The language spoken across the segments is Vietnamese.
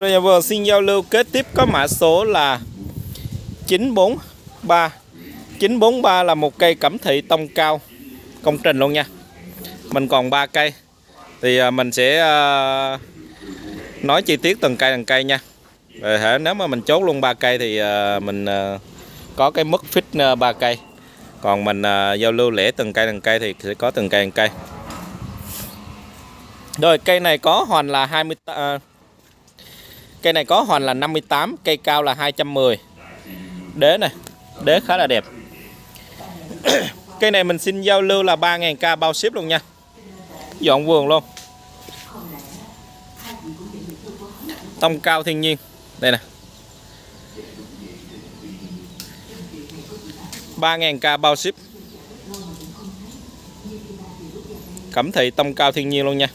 Rồi vừa xin giao lưu kế tiếp có mã số là 943. 943 là một cây cẩm thị tông cao công trình luôn nha. Mình còn 3 cây thì mình sẽ nói chi tiết từng cây nha. Rồi nếu mà mình chốt luôn 3 cây thì mình có cái mức fix 3 cây. Còn mình giao lưu lẻ từng cây thì sẽ có từng cây. Rồi cây này có hoành là 20, cây này có hoành là 58, cây cao là 210. Đế này, đế khá là đẹp. Cây này mình xin giao lưu là 3.000k bao ship luôn nha. Dọn vườn luôn. Tông cao thiên nhiên. Đây nè. 3.000k bao ship. Cẩm thị tông cao thiên nhiên luôn nha.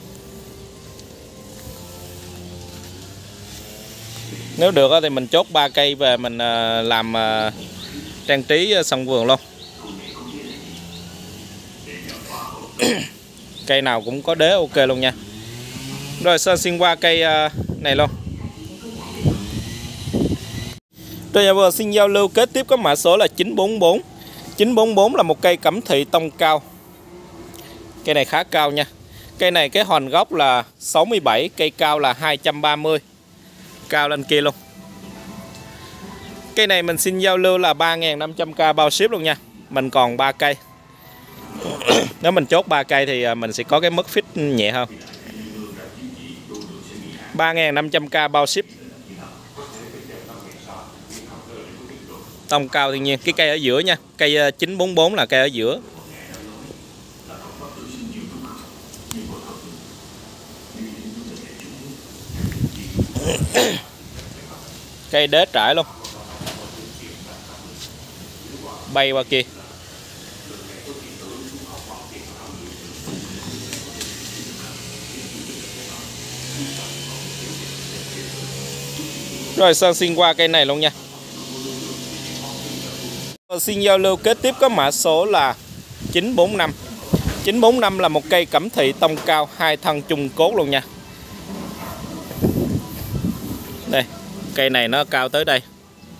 Nếu được thì mình chốt 3 cây về mình làm trang trí sân vườn luôn. Cây nào cũng có đế ok luôn nha. Rồi xin qua cây này luôn. Rồi vừa xin giao lưu kế tiếp có mã số là 944. 944 là một cây cẩm thị tông cao. Cây này khá cao nha. Cây này cái hoành gốc là 67, cây cao là 230. Cao lên kia luôn. Cây này mình xin giao lưu là 3.500k bao ship luôn nha. Mình còn 3 cây. Nếu mình chốt 3 cây thì mình sẽ có cái mức fix nhẹ hơn. 3.500k bao ship. Tông cao thiên nhiên. Cái cây ở giữa nha. Cây 944 là cây ở giữa. Cây đế trải luôn. Bay qua kia. Rồi xin qua cây này luôn nha. Xin giao lưu kế tiếp có mã số là 945. 945 là một cây cẩm thị tông cao 2 thân chung cốt luôn nha. Đây, cây này nó cao tới đây.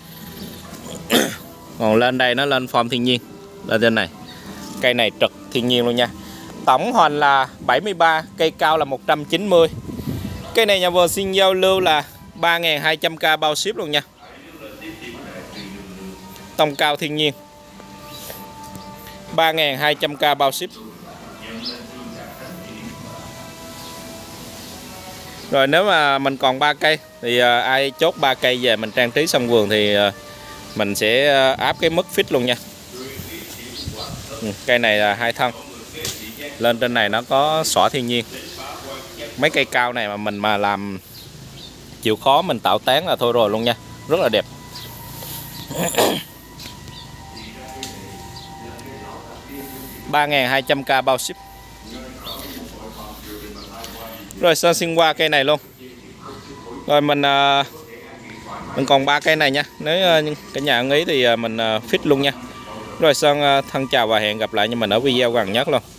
Còn lên đây nó lên form thiên nhiên. Lên trên này. Cây này trực thiên nhiên luôn nha. Tổng hoành là 73, cây cao là 190. Cây này nhà vườn xin giao lưu là 3.200k bao ship luôn nha. Tông cao thiên nhiên. 3.200k bao ship. Rồi nếu mà mình còn 3 cây thì ai chốt 3 cây về mình trang trí sân vườn thì mình sẽ áp cái mức fix luôn nha. Cây này là 2 thân. Lên trên này nó có xõa thiên nhiên. Mấy cây cao này mà mình mà làm chịu khó mình tạo tán là thôi rồi luôn nha. Rất là đẹp. $3.200k bao ship. Rồi xin qua cây này luôn. Rồi mình còn 3 cây này nha. Nếu cả nhà ưng ý thì mình fit luôn nha. Rồi Sơn thân chào và hẹn gặp lại như mình ở video gần nhất luôn.